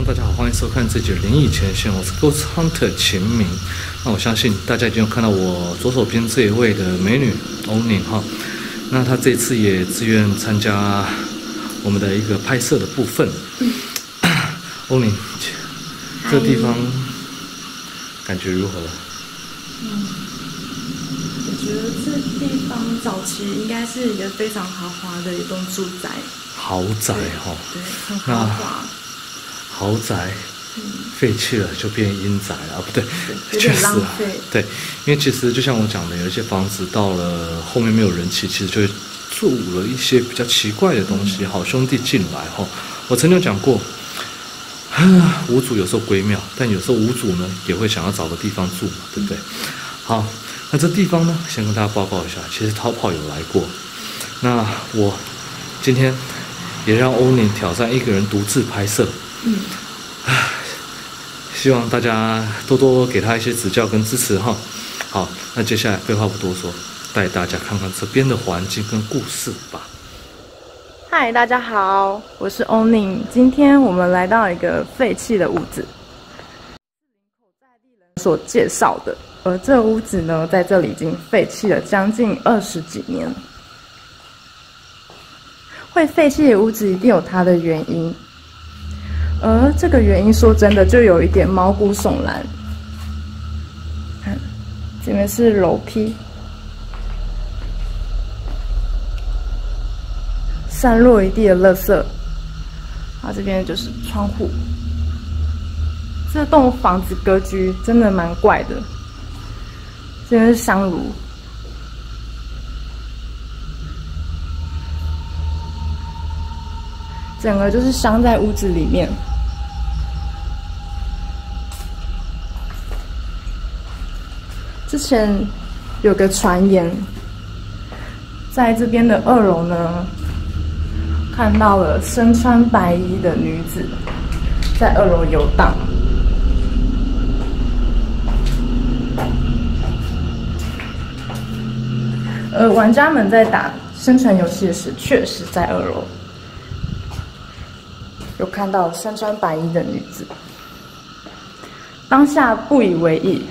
众，大家好，欢迎收看这集《灵异前线》，我是 Ghost Hunter 秦明。那我相信大家已经有看到我左手边这一位的美女欧宁哈。那她这次也自愿参加我们的一个拍摄的部分。欧宁，这地方感觉如何？ 我觉得这地方早期应该是一个非常豪华的一栋住宅。 豪宅哈， 对，很豪华。 豪宅废弃了就变阴宅了，不对， 有点浪费。 对，因为其实就像我讲的，有一些房子到了后面没有人气，其实就会住了一些比较奇怪的东西。好兄弟进来哈，我曾经讲过，无主有时候归庙，但有时候无主呢也会想要找个地方住嘛，对不对？好，那这地方呢，先跟大家报告一下，其实逃跑有来过。那我今天也让欧宁挑战一个人独自拍摄。希望大家多多给他一些指教跟支持哈。好，那接下来废话不多说，带大家看看这边的环境跟故事吧。 嗨，大家好，我是欧宁。今天我们来到一个废弃的屋子，在地人所介绍的，而这屋子呢，在这里已经废弃了将近20几年。会废弃的屋子一定有它的原因。而这个原因说真的就有一点毛骨悚然。看，这边是楼梯，散落一地的垃圾。这边就是窗户。这栋房子格局真的蛮怪的。这边是香炉，整个就是镶在屋子里面。之前有个传言，在这边的2楼呢，看到了身穿白衣的女子在2楼游荡。而玩家们在打生存游戏时，确实在2楼有看到身穿白衣的女子。当下不以为意。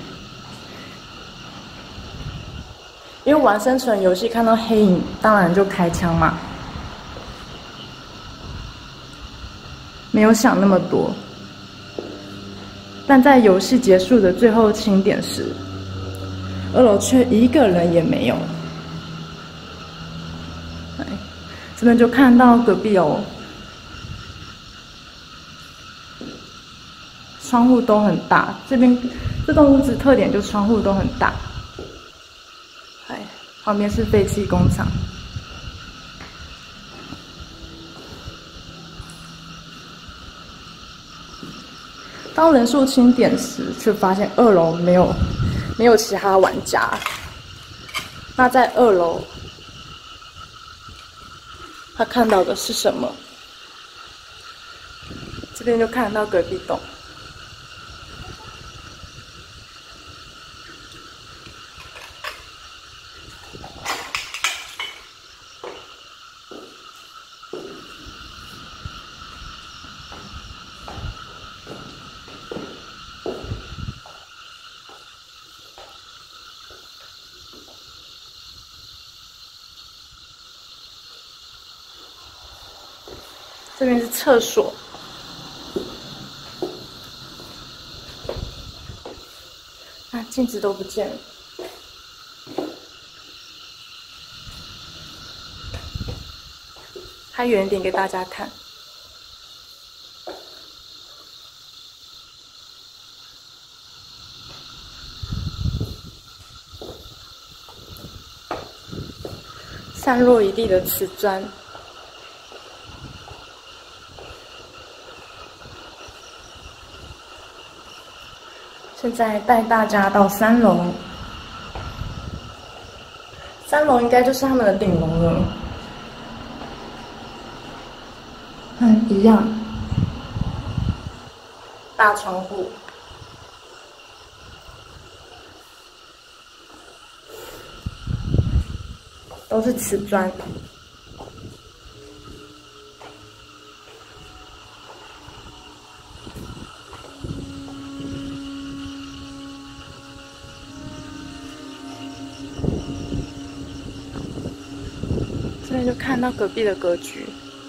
因为玩生存游戏看到黑影，当然就开枪嘛，没有想那么多。但在游戏结束的最后清点时，2楼却一个人也没有。这边就看到隔壁窗户都很大，这栋屋子特点就窗户都很大。旁边是废弃工厂。当人数清点时，却发现2楼没有其他玩家。那在2楼，他看到的是什么？这边就看到隔壁栋。这边是厕所，镜子都不见了。拍远一点给大家看。散落一地的瓷砖。现在带大家到3楼，3楼应该就是他们的顶楼了。一样，大窗户，都是瓷砖。 这边就看到隔壁的格局。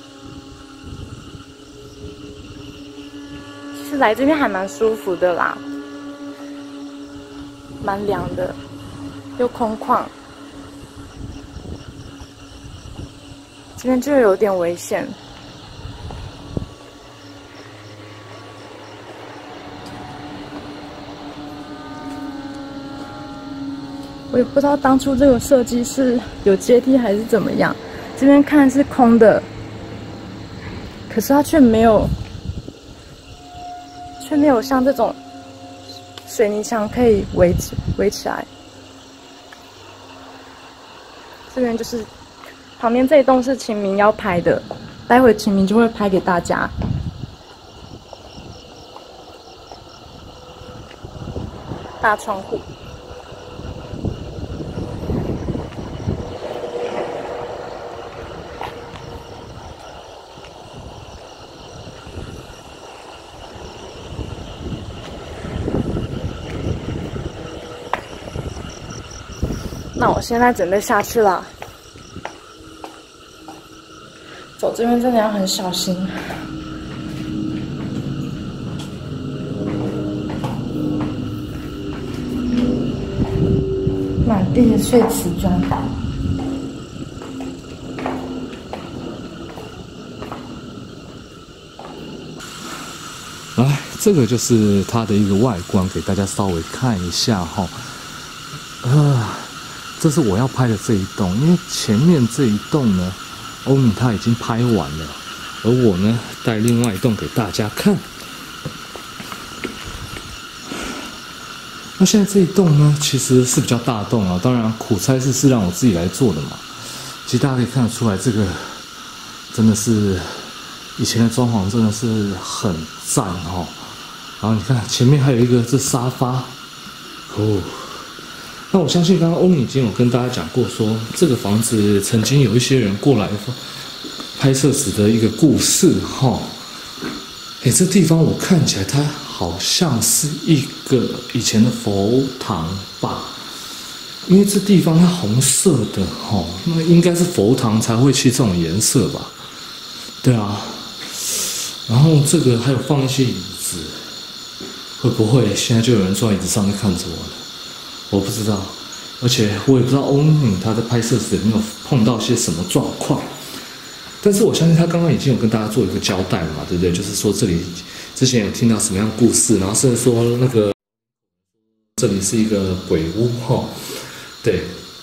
其实来这边还蛮舒服的啦，蛮凉的，又空旷。这边就有点危险。我也不知道当初这个设计是有阶梯还是怎么样。这边看是空的，可是它却没有像这种水泥墙可以围起来。这边就是旁边这一栋是秦明要拍的，待会秦明就会拍给大家。大窗户。那我现在准备下去了，走这边真的要很小心。满地的碎瓷砖。 来，这个就是它的一个外观，给大家稍微看一下哈。这是我要拍的这一栋，因为前面这一栋呢，欧米他已经拍完了，而我呢带另外一栋给大家看。那现在这一栋呢，其实是比较大栋啊，当然苦差事是让我自己来做的嘛。其实大家可以看得出来，这个真的是以前的装潢，真的是很赞哦。然后你看前面还有一个这沙发，哦。那我相信刚刚欧米已经有跟大家讲过说，这个房子曾经有一些人过来拍摄时的一个故事哈。这地方我看起来它好像是一个以前的佛堂吧，因为这地方它红色的哈，那应该是佛堂才会去这种颜色吧？对啊。然后这个还有放一些椅子，会不会现在就有人坐在椅子上在看着我呢？我不知道，而且我也不知道欧米他在拍摄时有没有碰到些什么状况，但是我相信他刚刚已经有跟大家做一个交代了嘛，对不对？就是说这里之前有听到什么样的故事，然后甚至说那个这里是一个鬼屋哈，对。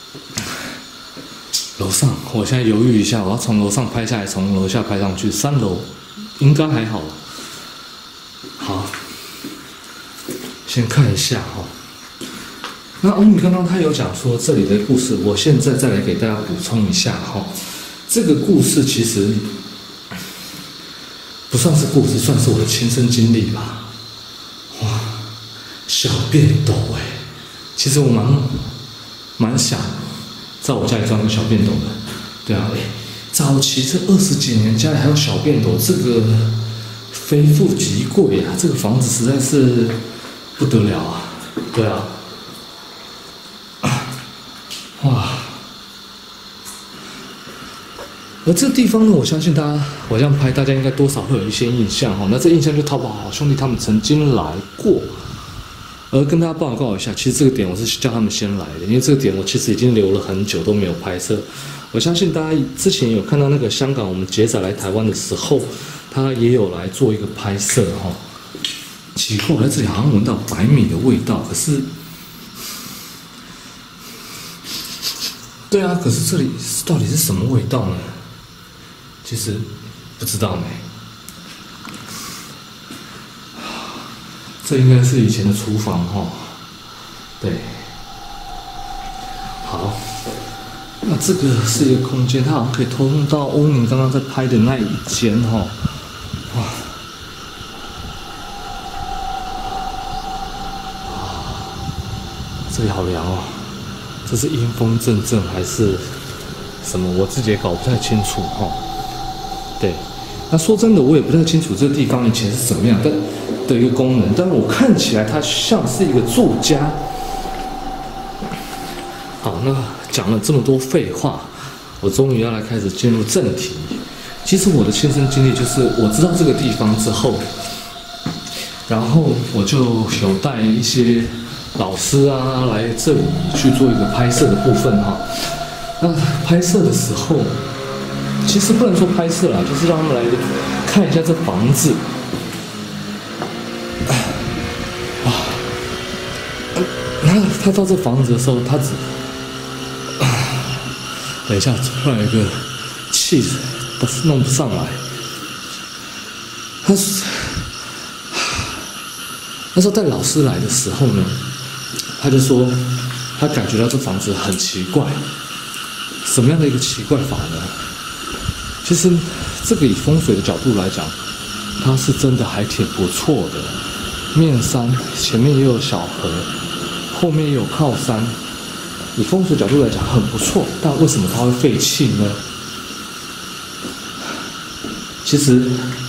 楼上，我现在犹豫一下，我要从楼上拍下来，从楼下拍上去，3楼应该还好了。好，先看一下哈。那欧米刚刚他有讲说这里的故事，我现在再来给大家补充一下哈。这个故事其实不算是故事，算是我的亲身经历吧。哇，小便斗其实我蛮想在我家里装个小便斗的。对啊，早期这20几年家里还有小便斗，这个非富即贵啊，这个房子实在是不得了啊。对啊。哇！而这地方呢，我相信我这样拍，大家应该多少会有一些印象哈。那这印象就淘宝好兄弟他们曾经来过，而跟大家报告一下，其实这个点我是叫他们先来的，因为这个点我其实已经留了很久都没有拍摄。我相信大家之前有看到那个香港我们杰仔来台湾的时候，他也有来做一个拍摄哈。奇怪，我在这里好像闻到白米的味道，可是。对啊，可是这里到底是什么味道呢？其实不知道呢。这应该是以前的厨房哈。对。好，那这个是一个空间，它好像可以通到欧米刚刚在拍的那一间哈。哇！这里好凉哦。这是阴风阵阵还是什么？我自己也搞不太清楚哈。对，那说真的，我也不太清楚这个地方以前是什么样的一个功能，但是我看起来它像是一个住家。好，那讲了这么多废话， 我终于要来开始进入正题。其实我的亲身经历就是，我知道这个地方之后，然后我就有带一些老师啊来这里去做一个拍摄的部分哈。那拍摄的时候，其实不能说拍摄啦，就是让他们来看一下这房子。他到这房子的时候，他只等一下，突然有一个气弄不上来。那时候带老师来的时候呢，他就说他感觉到这房子很奇怪。什么样的一个奇怪法呢？其实这个以风水的角度来讲，它是真的还挺不错的。面山前面也有小河。后面也有靠山，以风水角度来讲很不错，但为什么它会废弃呢？其实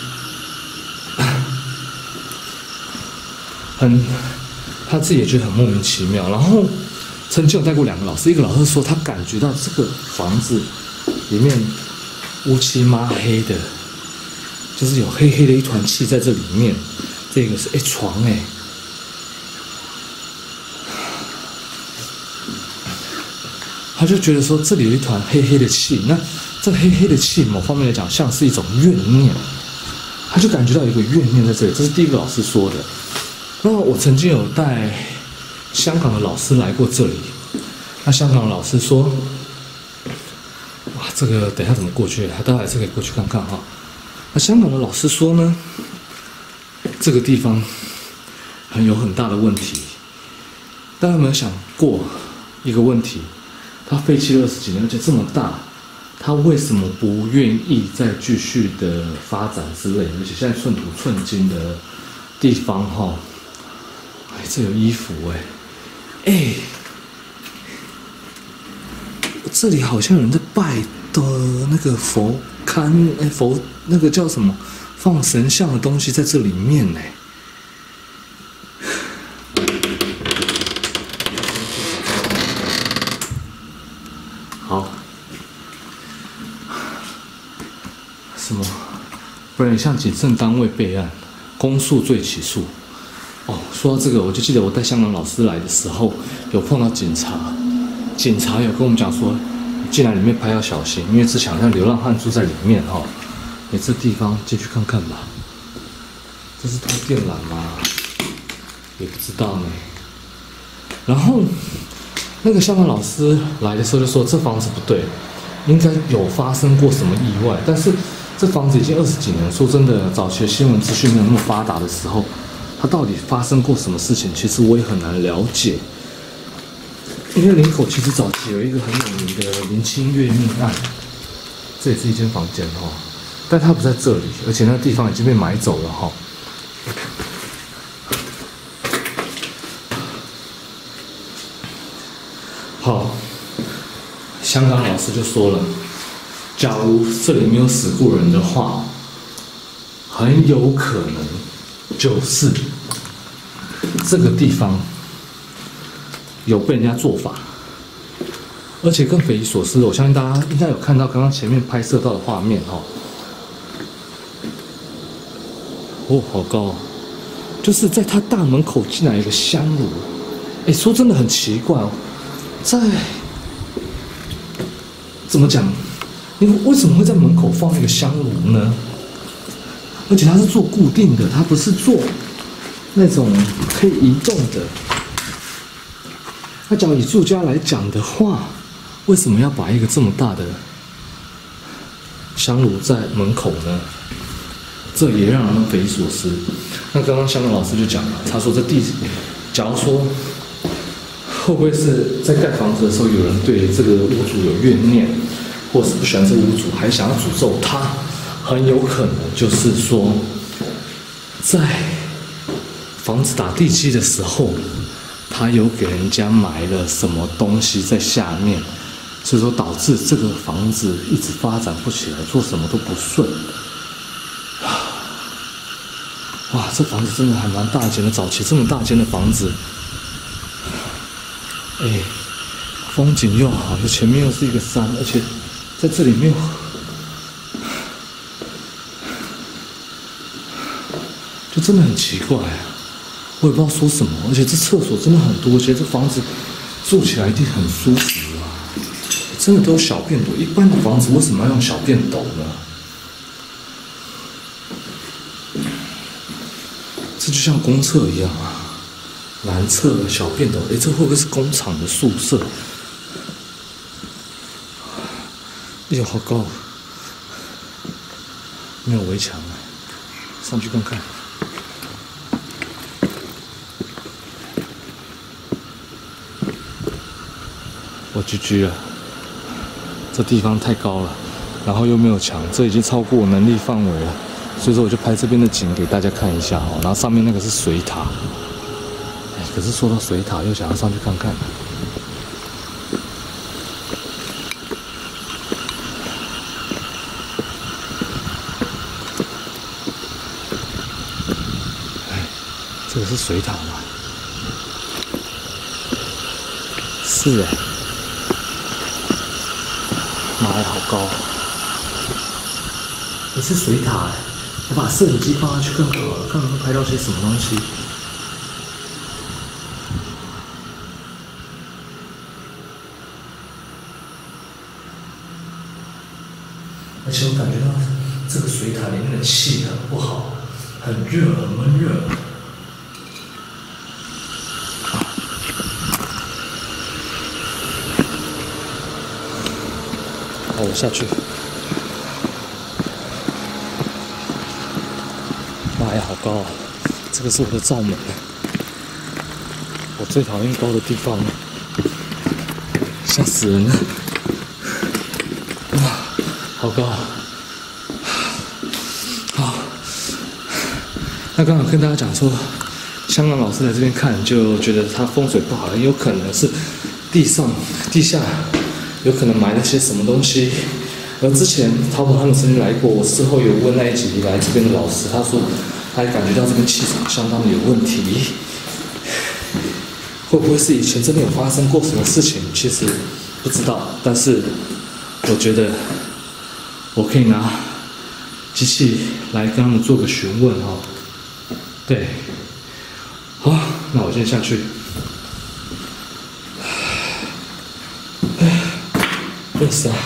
他自己也觉得很莫名其妙。然后曾经有带过2个老师，一个老师说他感觉到这个房子里面乌漆抹黑的，就是有黑黑的一团气在这里面。这个是床他就觉得说这里有一团黑黑的气，那这黑黑的气某方面来讲像是一种怨念，他就感觉到有一个怨念在这里，这是第一个老师说的。那我曾经有带香港的老师来过这里，那香港的老师说，哇，这个等一下怎么过去？大家还是可以过去看看哈。那香港的老师说呢，这个地方有很大的问题。大家有没有想过一个问题？他废弃了20几年，而且这么大，他为什么不愿意再继续的发展之类的？而且现在寸土寸金的地方哈，这有衣服这里好像有人在拜的那个佛龛佛那个叫什么放神像的东西在这里面好，什么？不然向警政单位备案，公诉罪起诉。说到这个，我就记得我带香港老师来的时候，有碰到警察，警察有跟我们讲说，进来里面拍要小心，因为之前好像流浪汉住在里面你这地方进去看看吧。这是偷电缆吗？也不知道呢。然后那个香港老师来的时候就说，这房子不对，应该有发生过什么意外。但是这房子已经20几年，说真的，早期的新闻资讯没有那么发达的时候，它到底发生过什么事情，其实我也很难了解。因为林口其实早期有一个很有名的林清月命案，这也是一间房间但它不在这里，而且那个地方已经被买走了好，香港老师就说了，假如这里没有死过人的话，很有可能就是这个地方有被人家做法，而且更匪夷所思。我相信大家应该有看到刚刚前面拍摄到的画面好高就是在他大门口进来一个香炉。说真的很奇怪在怎么讲？你为什么会在门口放一个香炉呢？而且它是做固定的，它不是做那种可以移动的。那假如以住家来讲的话，为什么要把一个这么大的香炉在门口呢？这也让人匪夷所思。那刚刚香港老师就讲了，他说假如说会不会是在盖房子的时候，有人对这个屋主有怨念，或是不喜欢这个屋主，还想要诅咒他？很有可能就是说，在房子打地基的时候，他有给人家埋了什么东西在下面，所以说导致这个房子一直发展不起来，做什么都不顺。哇，这房子真的还蛮大间的，早期这么大间的房子，风景又好，前面又是一个山，而且在这里没有，就真的很奇怪啊，我也不知道说什么。而且这厕所真的很多，而且这房子住起来一定很舒服啊，真的都有小便斗。一般的房子为什么要用小便斗呢？这就像公厕一样啊，男厕的小便斗，哎，这会不会是工厂的宿舍？哎呦，好高！没有围墙啊，上去看看。我 GG 了，这地方太高了，然后又没有墙，这已经超过我能力范围了，所以说我就拍这边的景给大家看一下哦。然后上面那个是水塔，哎，可是说到水塔，又想要上去看看。这个是水塔吗？是哎，妈呀，好高！也是水塔哎，我把摄影机放下去更好了，看能不能拍到些什么东西。而且我感觉到这个水塔里面的气很不好，很热，很闷热。好，我下去。妈呀，好高啊！这个是我的罩门，我最讨厌高的地方了，吓死人了！哇，好高啊！好，那刚好跟大家讲说，香港老师来这边看，就觉得他风水不好，很有可能是地下有可能埋了些什么东西。而之前淘宝他们曾经来过，我事后有问那一集来这边的老师，他说他也感觉到这边气场相当的有问题，会不会是以前真的有发生过什么事情？其实不知道，但是我觉得我可以拿机器来跟他们做个询问哦。对，好，那我先下去。热死啊！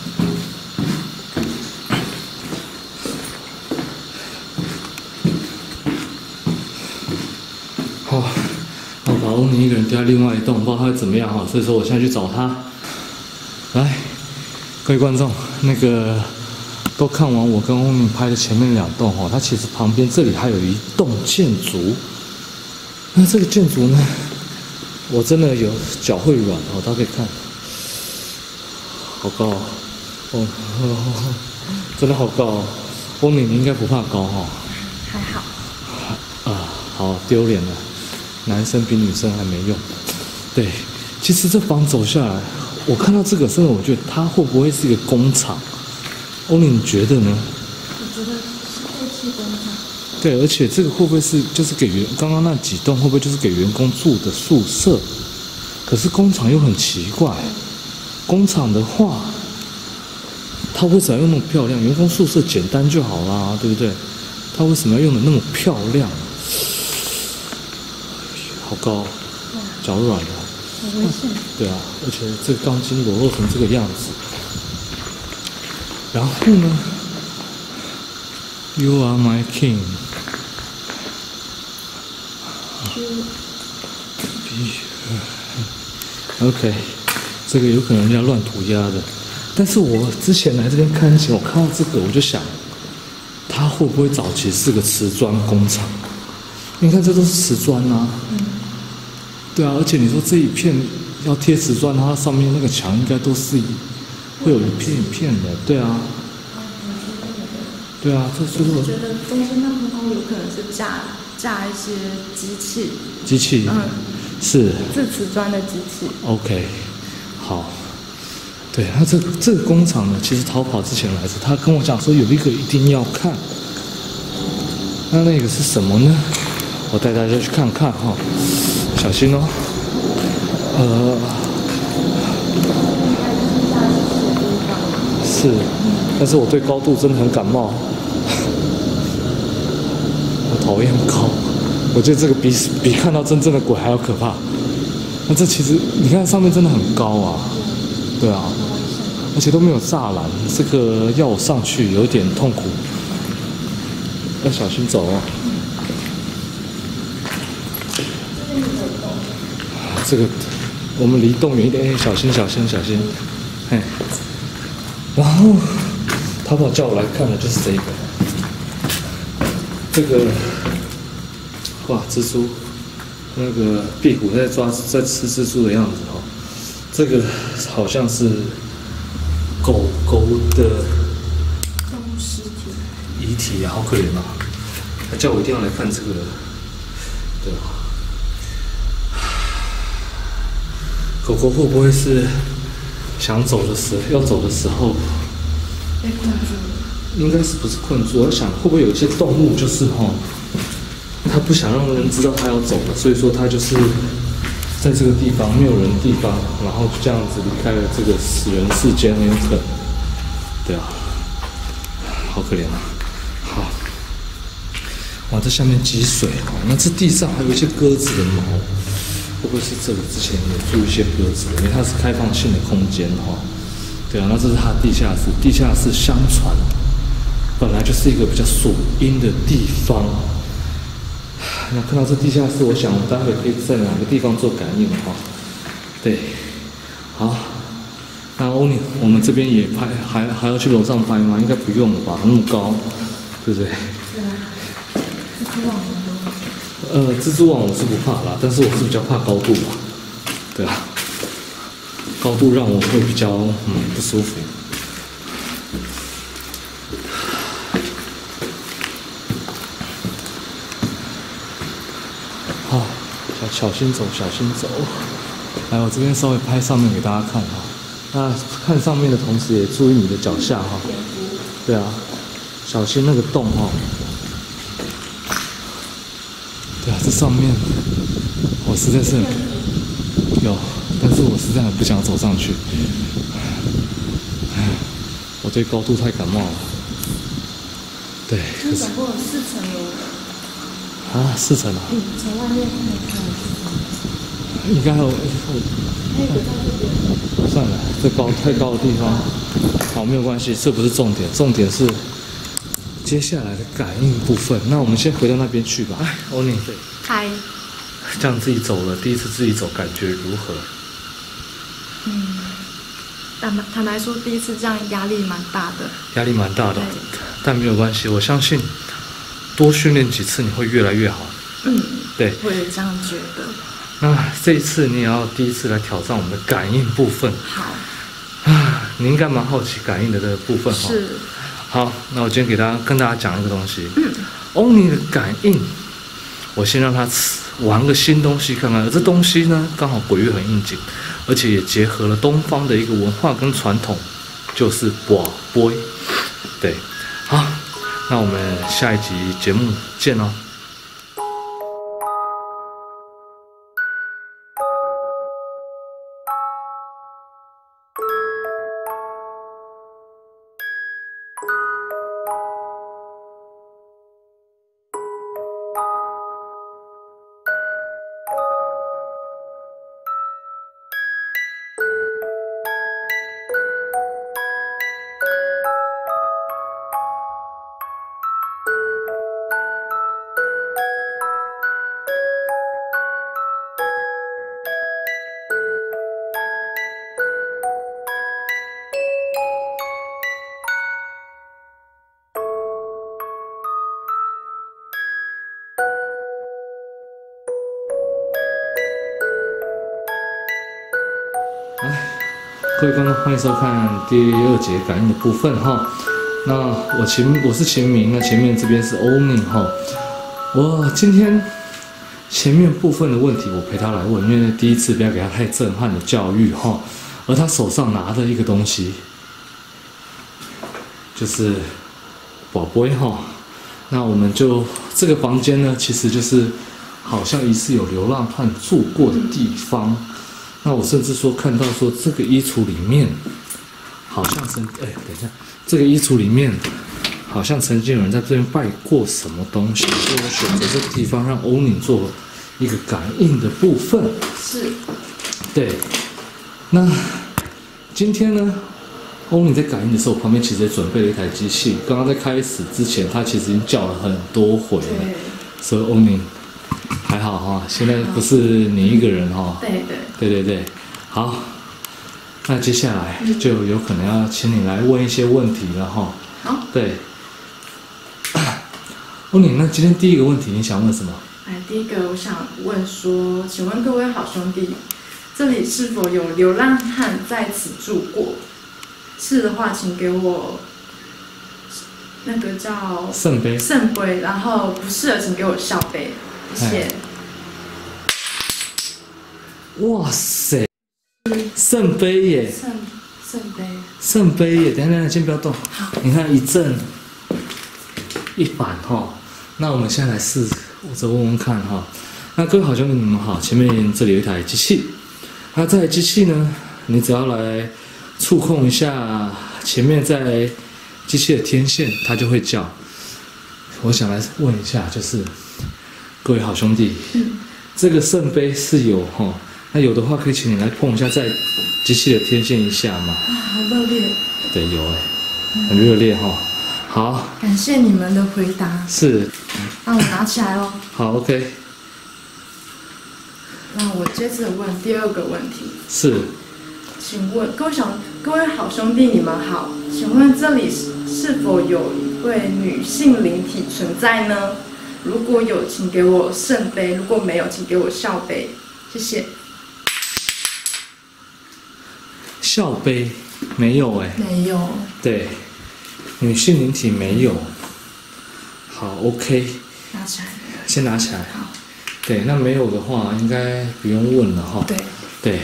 好，我把欧尼一个人丢在另外一栋，不知道他会怎么样哈，所以说我现在去找他。来，各位观众，那个都看完我跟欧尼拍的前面2栋哈，它其实旁边这里还有一栋建筑。那这个建筑呢，我真的有脚会软哦，大家可以看。好高哦！哦，真的好高哦！欧米，你应该不怕高哈？ 还好。 啊，好丢脸了，男生比女生还没用。对，其实这房走下来，我看到这个，真的，我觉得它会不会是一个工厂？欧米，你觉得呢？ 我觉得是废弃工厂。 对，而且这个会不会是就是给刚刚那几栋会不会就是给员工住的宿舍？可是工厂又很奇怪。工厂的话，他为什么要用那么漂亮？员工宿舍简单就好啦，对不对？他为什么要用的那么漂亮？好高，脚软了， 很危险。 对啊，而且这个钢筋裸露成这个样子。然后呢 ，You are my king。OK。这个有可能人家乱涂鸦的，但是我之前来这边看景，我看到这个我就想，它会不会早期是个瓷砖工厂？你看这都是瓷砖啊，对啊，而且你说这一片要贴瓷砖，它上面那个墙应该都是会有一片一片的，对啊，对啊，这就是我觉得中间那部分有可能是架一些机器，是制瓷砖的机器。 OK。好，对，那这个工厂呢，其实逃跑之前来着，他跟我讲说有一个一定要看，那个是什么呢？我带大家去看看哈，小心哦。 次，但是我对高度真的很感冒，我讨厌高，我觉得这个比看到真正的鬼还要可怕。那这其实你看上面真的很高啊，对啊，而且都没有栅栏，这个要我上去有一点痛苦，要小心走哦。这个我们离洞远一点，小心小心小心，嘿。然后淘宝叫我来看的就是这个，哇，蜘蛛，那个壁虎在吃蜘蛛的样子哦。这个好像是狗狗的动物尸体遗体啊，好可怜啊！他叫我一定要来看这个，对啊。狗狗会不会是想走的要走的时候被困住了？ 应该是不是困住？我想会不会有一些动物就是它不想让人知道它要走了，所以说它就是在这个地方没有人的地方，然后就这样子离开了这个死人世间，很有可能。对啊，好可怜啊！好，哇，这下面积水哦，那这地上还有一些鸽子的毛。会不会是这里之前有住一些鸽子？因为它是开放性的空间哈。对啊，那这是它的地下室。地下室相传本来就是一个比较锁阴的地方。那看到这地下室，我想我们待会可以在哪个地方做感应哈？对，好。那欧尼，我们这边也拍，还要去楼上拍吗？应该不用了吧？那么高，对不对？蜘蛛网我是不怕啦，但是我是比较怕高度啦。对啊，高度让我会比较不舒服。好，小心走，小心走。来，我这边稍微拍上面给大家看哈。那看上面的同时，也注意你的脚下哈。对啊，小心那个洞哈。对啊，这上面我实在是有，但是我实在很不想走上去。我对高度太感冒了。对，可是总共有4层楼。 啊，4层啊？ 从外面看应该还有还有一个在这边。 算了，这太高的地方，好，没有关系，这不是重点，重点是接下来的感应部分。那我们先回到那边去吧。哎，欧尼， 嗨。 这样自己走了，第一次自己走，感觉如何？ 坦白说，第一次这样压力蛮大的。 压力蛮大的，但没有关系，我相信多训练几次你会越来越好。对， 我也这样觉得。 那这一次你也要第一次来挑战我们的感应部分。 好。 你应该蛮好奇感应的这个部分哈。 是。 好，那我今天跟大家讲一个东西。欧尼的感应，我先让他玩个新东西看看。而这东西呢，刚好鬼月很应景，而且也结合了东方的一个文化跟传统，就是跋杯。对，好，那我们下一集节目见哦。各位观众，欢迎收看第2节感应的部分哈。那我是秦明，那前面这边是欧尼哈。我今天前面部分的问题我陪他来问，因为第一次不要给他太震撼的教育哈。而他手上拿的一个东西，就是宝贝哈。那我们就这个房间呢，其实就是好像疑似有流浪汉住过的地方。那我甚至说看到说这个衣橱里面好像等一下，这个衣橱里面好像曾经有人在这边拜过什么东西，所以我选择这个地方让欧尼做一个感应的部分。 是。 对。那今天呢，欧尼在感应的时候，旁边其实也准备了一台机器。刚刚在开始之前，他其实已经叫了很多回了。所以欧尼还好哈，现在不是你一个人哈。对。好。那接下来就有可能要请你来问一些问题了哈。 好。 对。欧尼，那今天第一个问题你想问什么？ 第一个我想问说，请问各位好兄弟，这里是否有流浪汉在此住过？是的话，请给我那个叫圣杯。 然后不是的，请给我笑杯，谢谢。 哇塞！圣杯耶！圣杯耶！等一下，先不要动。好，你看一正一反哈。那我们现在来试，我再问问看哈。那各位好兄弟你们好，前面这里有一台机器。那这台机器呢，你只要来触控一下前面在机器的天线，它就会叫。我想来问一下，就是各位好兄弟，这个圣杯是有哈？那有的话，可以请你来碰一下在机器的天线一下吗？ 好热烈。 对，有很热烈哈。好， 感谢你们的回答。 是。 那我拿起来哦。 好 ，OK。 那我接着问第二个问题。 是。 请问各位好兄弟，你们好，请问这里是否有一位女性灵体存在呢？如果有，请给我圣杯；如果没有，请给我笑杯，谢谢。 笑杯没有没有。 对，女性灵体没有。好 ，OK。 拿起来。 先拿起来。 好。 对，那没有的话，应该不用问了哈。对。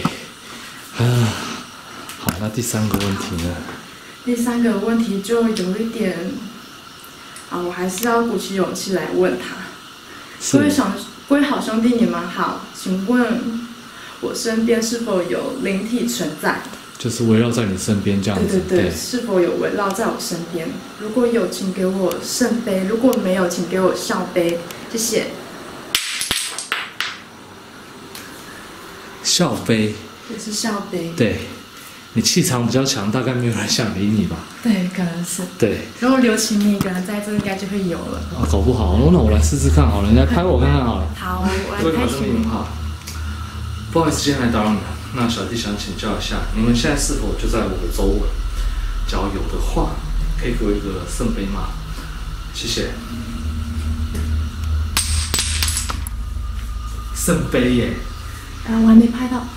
好，那第三个问题呢？ 第三个问题就有一点，我还是要鼓起勇气来问他。各位好兄弟，你们好，请问我身边是否有灵体存在？ 就是围绕在你身边这样子。 对，是否有围绕在我身边？如果有，请给我圣杯；如果没有，请给我笑杯，谢谢。 笑杯。 也是笑杯。 对，你气场比较强，大概没有人想理你吧？ 对，可能是。 对。 如果留起你一个人在这，应该就会有了。 搞不好，那我来试试看好了，你来拍我看看好了。 好，我来拍你。 好，不好意思，今天来打扰你了。那小弟想请教一下，你们现在是否就在我的周围？只要有的话，可以给我一个圣杯吗？谢谢。圣杯耶！ 我还没拍到。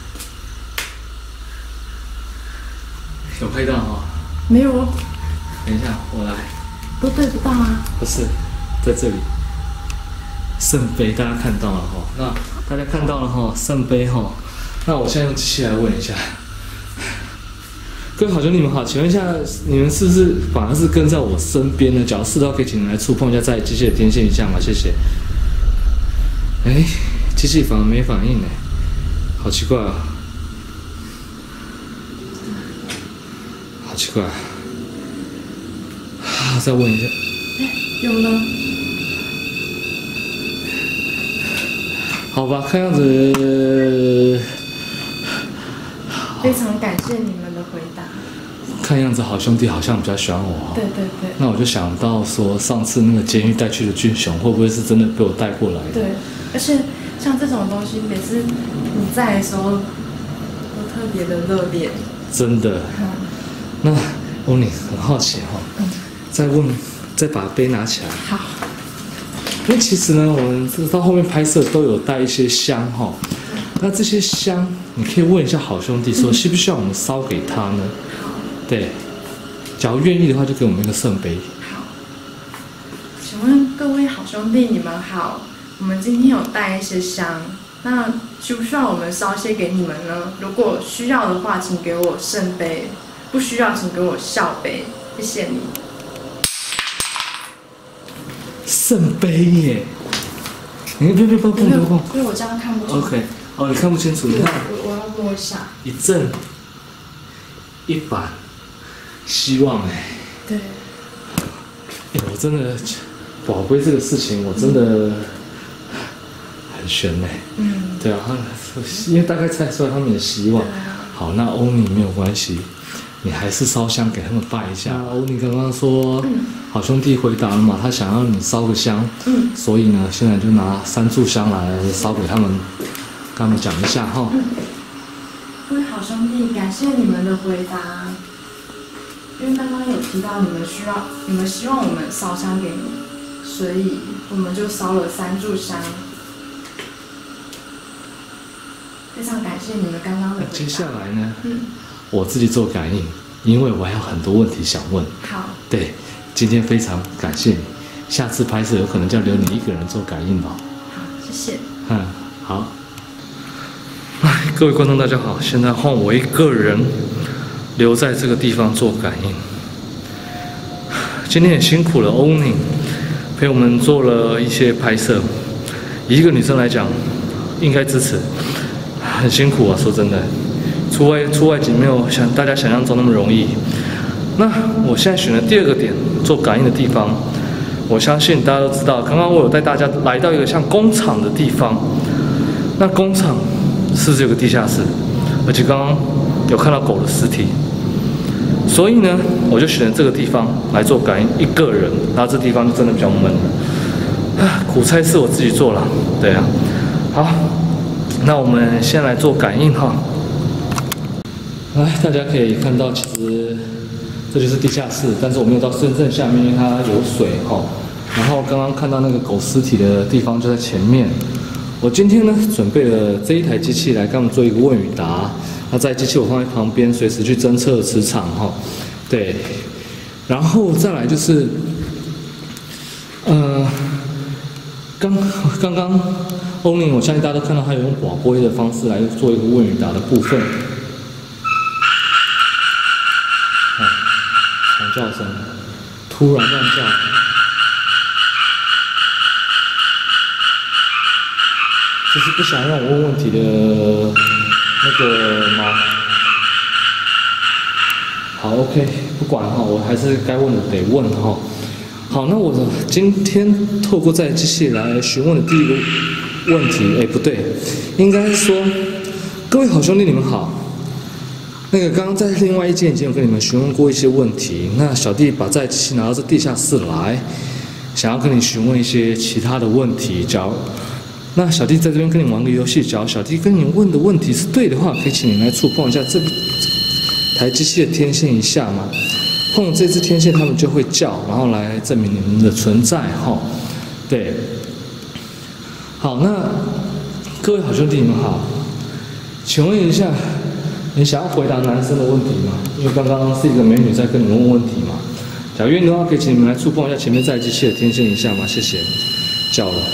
有拍到哈？ 没有哦。 等一下，我来。 都对不到啊。 不是，在这里。圣杯大家看到了哈？那大家看到了哈？圣杯哈？那我现在用机器来问一下。各位好兄弟们好，请问一下，你们是不是反而是跟在我身边呢？假如是的话，可以请你来触碰一下在机器的天线一下吗？谢谢。机器反而没反应呢，好奇怪啊！好奇怪啊！再问一下。 有了。 好吧，看样子。 非常感谢你们的回答。 看样子好兄弟好像比较喜欢我。 对。 那我就想到说，上次那个监狱带去的俊雄，会不会是真的被我带过来的？ 对，而且像这种东西，每次你在的时候，都特别的热烈。 真的。那欧尼很好奇哈，再把杯拿起来。 好。 因为其实呢，我们到后面拍摄都有带一些香哈。那这些香，你可以问一下好兄弟说，需不需要我们烧给他呢？ 好。 对，假如愿意的话，就给我们一个圣杯。 好。请问各位好兄弟，你们好，我们今天有带一些香，那需不需要我们烧些给你们呢？如果需要的话，请给我圣杯；不需要，请给我笑杯，谢谢你。 圣杯耶！你别碰， 因为我这样看不清。 OK。你看不清楚，你看。 我要摸一下。 一正一反， 希望对。 我真的宝贝这个事情，我真的很悬对啊，因为大概猜出来他们的希望。好，那欧尼没有关系，你还是烧香给他们拜一下。欧尼刚刚说，好兄弟回答了嘛，他想要你烧个香，所以呢，现在就拿3炷香来烧给他们，跟他们讲一下哈。 各位好兄弟，感谢你们的回答。因为刚刚有提到你们希望我们烧香给你，所以我们就烧了3炷香。非常感谢你们刚刚的回答。 接下来呢，我自己做感应，因为我还有很多问题想问。 好。 对，今天非常感谢你，下次拍摄有可能就要留你一个人做感应了。 好，谢谢。 好。各位观众大家好，现在换我一个人留在这个地方做感应。今天也辛苦了欧宁，陪我们做了一些拍摄。以一个女生来讲，应该支持。很辛苦啊，说真的，出外景没有大家想象中那么容易。那我现在选了第2个点做感应的地方，我相信大家都知道，刚刚我有带大家来到一个像工厂的地方。那工厂是不是有个地下室？而且刚刚有看到狗的尸体，所以呢，我就选了这个地方来做感应，一个人。然后这地方就真的比较闷了，苦差事我自己做了，对啊。好。那我们先来做感应哈。来，大家可以看到，其实这就是地下室，但是我没有到真正下面，因为它有水哈。然后刚刚看到那个狗尸体的地方就在前面。我今天呢准备了这一台机器来跟他们做一个问与答。那这台机器我放在旁边，随时去侦测磁场哈。对，然后再来就是，刚刚。欧宁，我相信大家都看到他有用广播的方式来做一个问与答的部分。惨叫声，突然乱叫，这是不想让我问问题的那个吗？好 ，OK， 不管哈，我还是该问的得问哈。好，那我今天透过这台机器来询问的第一个问题，不对，应该是说，各位好兄弟你们好。那个刚刚在另外一间已经有跟你们询问过一些问题，那小弟把这台机器拿到这地下室来，想要跟你询问一些其他的问题。那小弟在这边跟你玩个游戏，假如小弟跟你问的问题是对的话，可以请你来触碰一下这台机器的天线一下吗？碰这支天线，他们就会叫，然后来证明你们的存在哈。对，好，那各位好兄弟你们好，请问一下，你想要回答男生的问题吗？因为刚刚是一个美女在跟你们问问题嘛。假如愿意的话，可以请你们来触碰一下前面这台机器的天线一下吗？谢谢。叫了，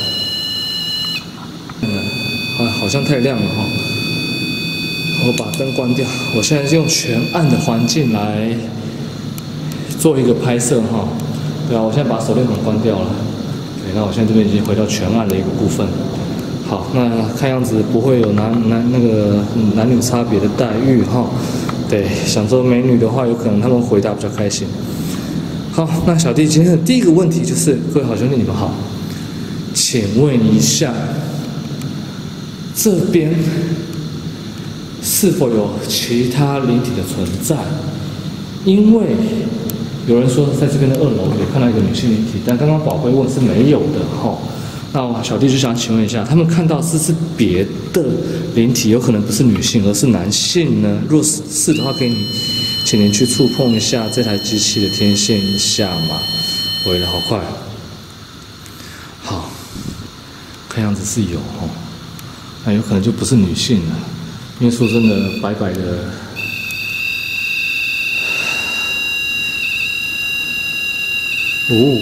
好像太亮了哈。我把灯关掉，我现在是用全暗的环境来做一个拍摄哈。对啊，我现在把手电筒关掉了。对，那我现在这边已经回到全暗的一个部分。好，那看样子不会有男女差别的待遇哈。对，想做美女的话，有可能他们回答比较开心。好，那小弟今天的第一个问题就是，各位好兄弟你们好，请问一下，这边是否有其他灵体的存在？因为有人说在这边的2楼有看到一个女性灵体，但刚刚宝贝问是没有的哈。那小弟就想请问一下，他们看到是别的灵体，有可能不是女性而是男性呢？若是的话，可以请您去触碰一下这台机器的天线一下嘛。回了好快，好，看样子是有哦，那有可能就不是女性了，因为说真的，白白的。哦，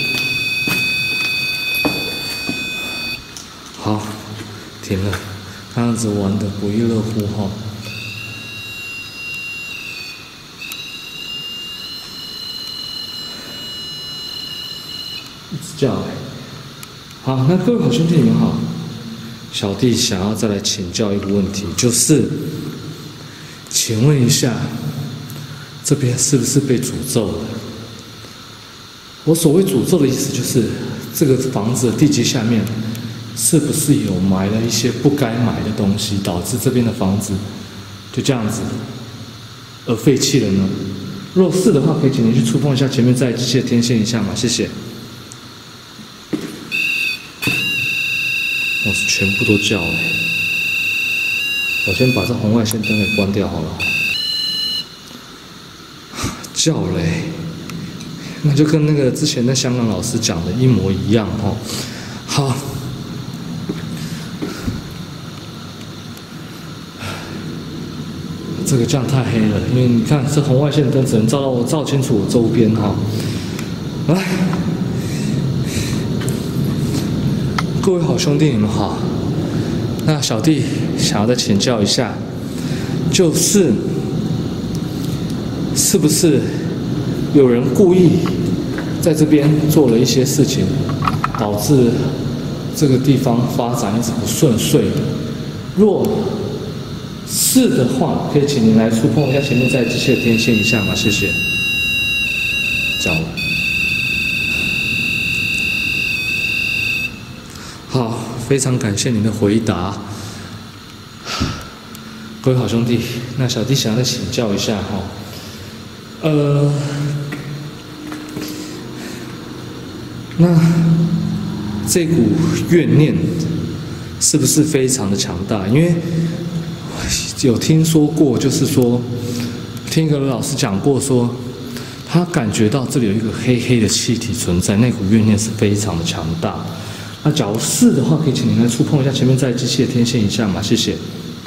好，停了，看样子玩得不亦乐乎哈。一直叫好，那各位好兄弟你们好，小弟想要再来请教一个问题，就是，请问一下， 这边是不是被诅咒了？我所谓诅咒的意思就是，这个房子的地基下面是不是有埋了一些不该埋的东西，导致这边的房子就这样子而废弃了呢？若是的话，可以请您去触碰一下前面在机器的天线一下吗？谢谢。我是全部都叫了，我先把这红外线灯给关掉好了。叫了，那就跟那个之前的香港老师讲的一模一样哦。好，这个这样太黑了，因为你看这红外线灯只能照清楚我周边哈。来，各位好兄弟，你们好。那小弟想要再请教一下，是不是有人故意在这边做了一些事情，导致这个地方发展一直不顺遂？若是的话，可以请您来触碰一下前面在机器的天线一下吗？谢谢。叫了。好，非常感谢您的回答。各位好兄弟，那小弟想要再请教一下哈。那这股怨念是不是非常的强大？因为有听说过，就是说，听一个老师讲过说，他感觉到这里有一个黑黑的气体存在，那股怨念是非常的强大。那假如是的话，可以请您来触碰一下前面在机器的天线一下吗？谢谢。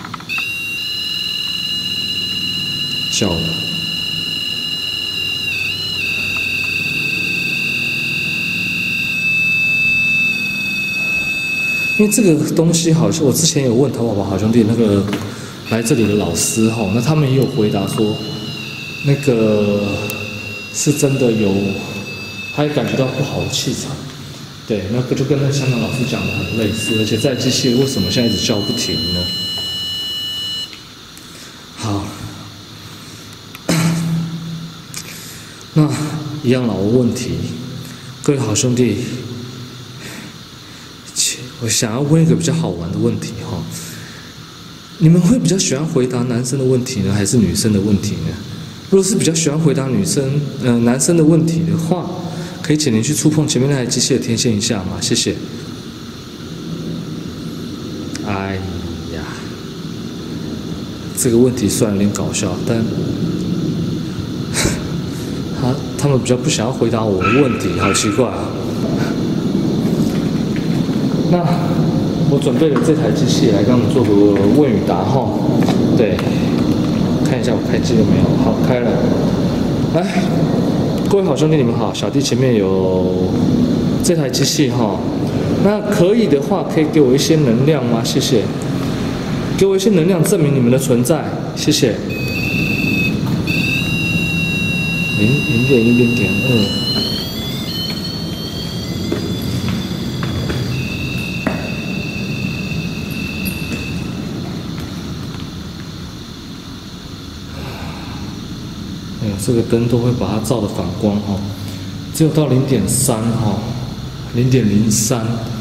叫了。因为这个东西好像我之前有问淘宝宝好兄弟那个来这里的老师哈，那他们也有回答说，那个是真的有，他也感觉到不好的气场，对，那个就跟那香港老师讲的很类似，而且在机器为什么现在一直叫不停呢？好，那一样老问题，各位好兄弟。我想要问一个比较好玩的问题哈，你们会比较喜欢回答男生的问题呢，还是女生的问题呢？如果是比较喜欢回答男生的问题的话，可以请您去触碰前面那台机器的天线一下吗？谢谢。哎呀，这个问题虽然有点搞笑，但他们比较不想要回答我的问题，好奇怪啊。那我准备了这台机器来跟我们做个问与答哈，对，看一下我开机了没有？好，开了。来，各位好兄弟，你们好，小弟前面有这台机器哈，那可以的话，可以给我一些能量吗？谢谢，给我一些能量证明你们的存在，谢谢。0.1.2。这个灯都会把它照得反光哈，只有到0.3哈，0.03。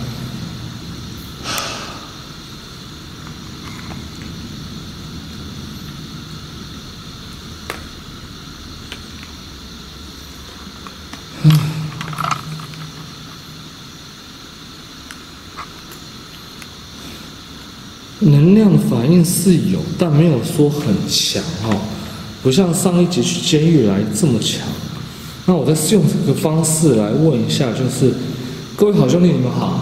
能量反应是有，但没有说很强哈。不像上一集去监狱来这么强，那我再用这个方式来问一下，就是各位好兄弟，你们好。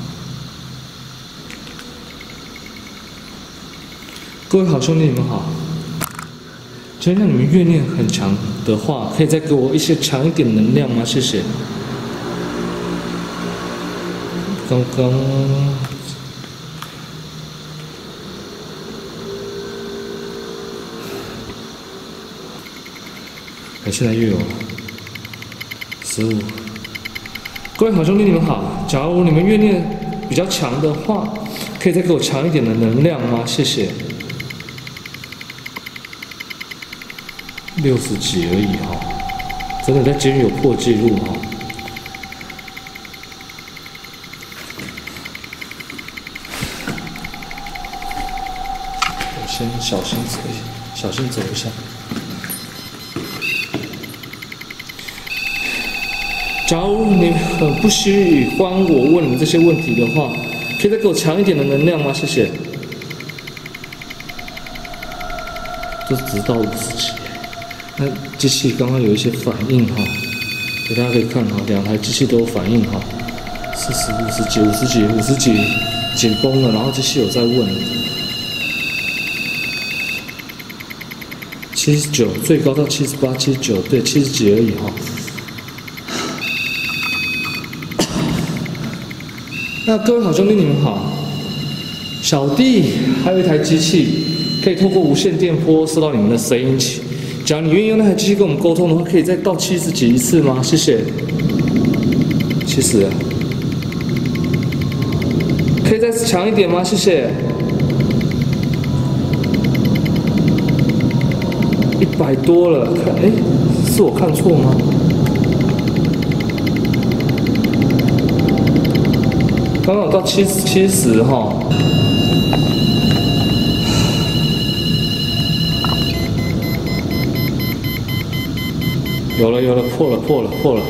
各位好兄弟，你们好。请问你们怨念很强的话，可以再给我一些强一点能量吗？谢谢。刚刚。现在又有15。各位好兄弟，你们好。假如你们怨念比较强的话，可以再给我强一点的能量吗？谢谢。 60几而已哈，真的在监狱有破纪录哈。我先小心走一下。假如你很不喜欢我问你这些问题的话，可以再给我强一点的能量吗？谢谢。这直到50级，那机器刚刚有一些反应哈，给大家可以看哈，2台机器都有反应哈，40、50几紧绷了，然后机器有在问，79最高到78、79，对，70几而已哈。那各位好兄弟，你们好。小弟还有一台机器，可以透过无线电波收到你们的声音。假如你愿意用那台机器跟我们沟通的话，可以再到70几一次吗？谢谢。70啊，可以再强一点吗？谢谢。100多了，看，哎，是我看错吗？刚刚有到70哈，有了，破了。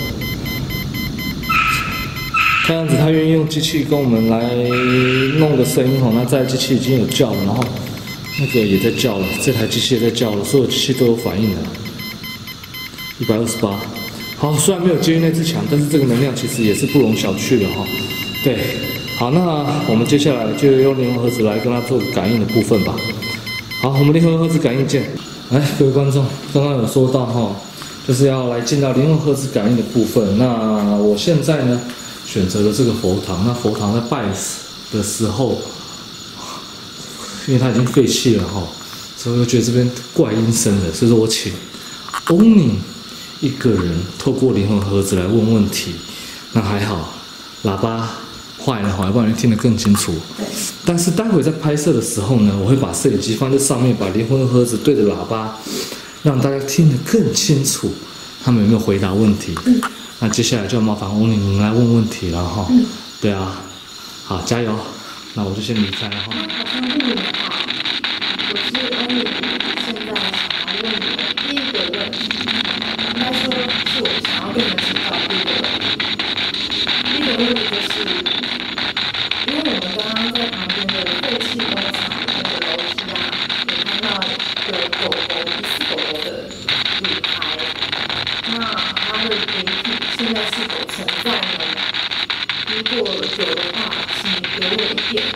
看样子他愿意用机器跟我们来弄个声音哈，那这台机器已经有叫了，然后那个也在叫了，这台机器也在叫了，所有机器都有反应了。128，好，虽然没有监狱那只强，但是这个能量其实也是不容小觑的哈。对，好，那我们接下来就用灵魂盒子来跟它做感应的部分吧。好，我们灵魂盒子感应键。来，各位观众，刚刚有说到哈，就是要来进到灵魂盒子感应的部分。那我现在呢，选择了这个佛堂。那佛堂在拜的时候，因为它已经废弃了哈，所以我觉得这边怪阴森的，所以说我请欧宁一个人透过灵魂盒子来问问题。那还好，喇叭坏了哈，要不然你听得更清楚。但是待会在拍摄的时候呢，我会把摄影机放在上面，把灵魂盒子对着喇叭，让大家听得更清楚，他们有没有回答问题。那接下来就要麻烦欧宁您来问问题了哈。对啊，好，加油。那我就先离开了哈。 好兄弟们好，我是欧宁，现在想要问你们第一个问题，应该说是我想要跟你们请教第一个问题。第一个问题就是，因为我们刚刚在旁边的废弃工厂那个楼梯啊，有看到有狗狗疑似狗狗的骨骸，那它的灵体现在是否存在呢？如果有的话，请给我一点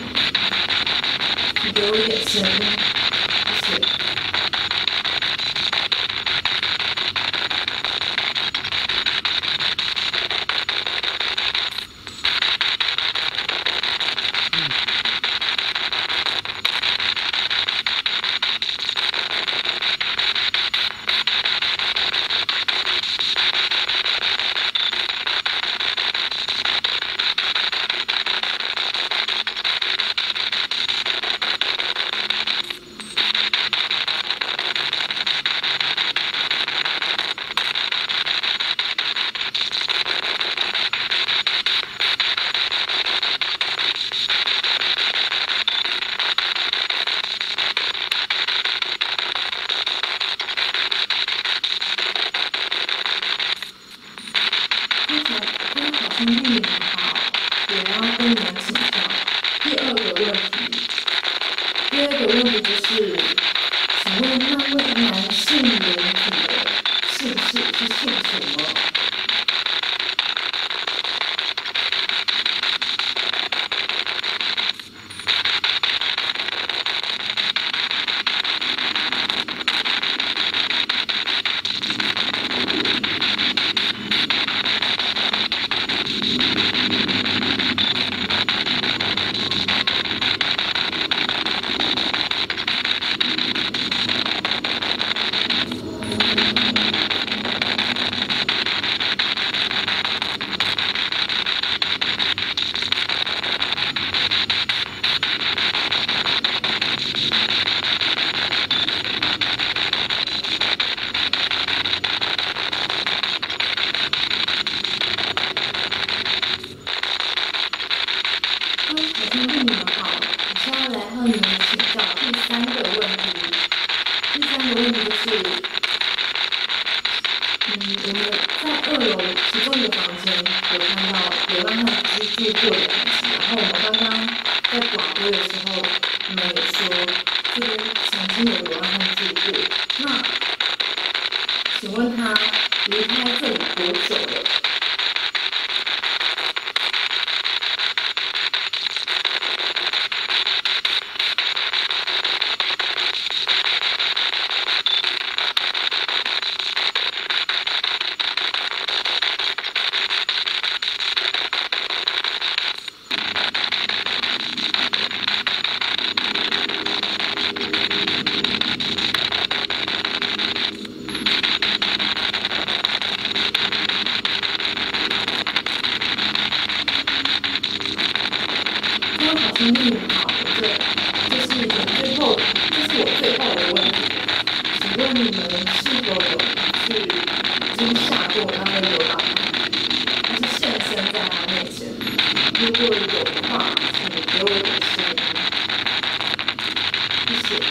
声音，谢谢。兄弟你们好，我要跟你们请教第二个问题。第二个问题就是，请问那位男性人体的姓氏是姓什么？ 你们好，我现在来和你们请教第3个问题。第3个问题就是，我们在2楼其中一个房间有看到流浪汉居住过的痕迹，然后我们刚刚在广播的时候，你们也说这边曾经有流浪汉住过。那请问他离开这里多久了？兄弟们好，这是我最后的问题。请问你们是否有已经下过那个流浪汉，还是现身在他面前？如果有的话，请给我一点声音。谢谢。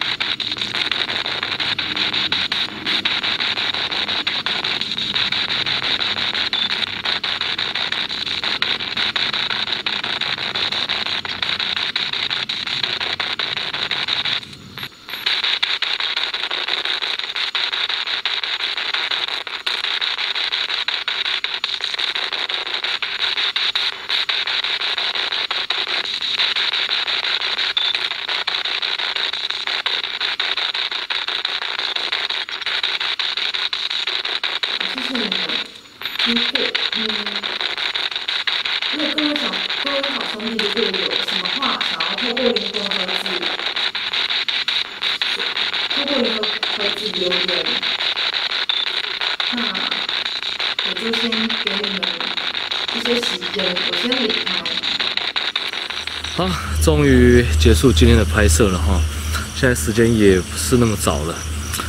如果各位好兄弟，如果有什么话想要透过灵魂盒子留言，那我就先给你们一些时间，我先离开。 好，终于结束今天的拍摄了哈，现在时间也不是那么早了。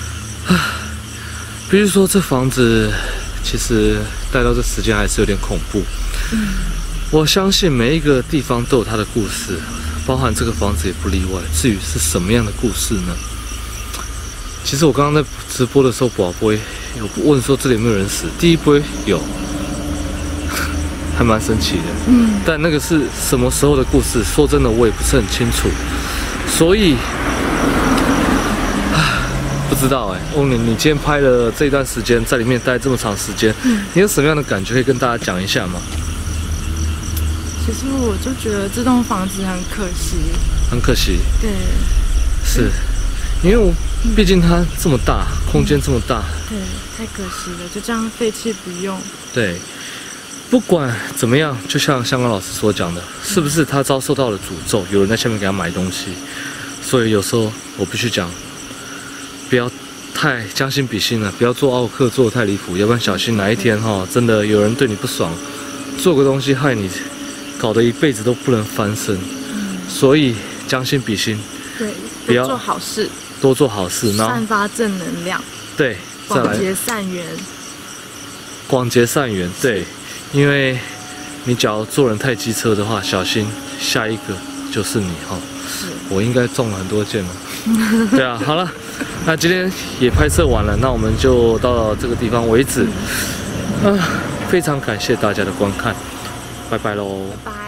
必须说这房子其实待到这时间还是有点恐怖。我相信每一个地方都有它的故事，包含这个房子也不例外。至于是什么样的故事呢？其实我刚刚在直播的时候，宝贝有问说这里有没有人死，第一波有，还蛮神奇的。但那个是什么时候的故事？说真的，我也不是很清楚，所以。不知道欧宁，你今天拍了这一段时间，在里面待这么长时间，你有什么样的感觉可以跟大家讲一下吗？ 其实我就觉得这栋房子很可惜， 很可惜。 对， 是，因为我毕竟它这么大，空间这么大， 对，太可惜了，就这样废弃不用。 对，不管怎么样，就像香港老师所讲的，是不是他遭受到了诅咒？有人在下面给他买东西，所以有时候我必须讲。不要太将心比心了，不要做奥客做得太离谱，要不然小心哪一天真的有人对你不爽，做个东西害你，搞得一辈子都不能翻身。所以将心比心， 对， 不要做好事， 多做好事，然后散发正能量， 对， 广结善缘， 广结善缘，对，因为你假如做人太机车的话，小心下一个就是你我应该中了很多箭了。对啊，好了，那今天也拍摄完了，那我们就到这个地方为止。非常感谢大家的观看，拜拜喽。 拜拜。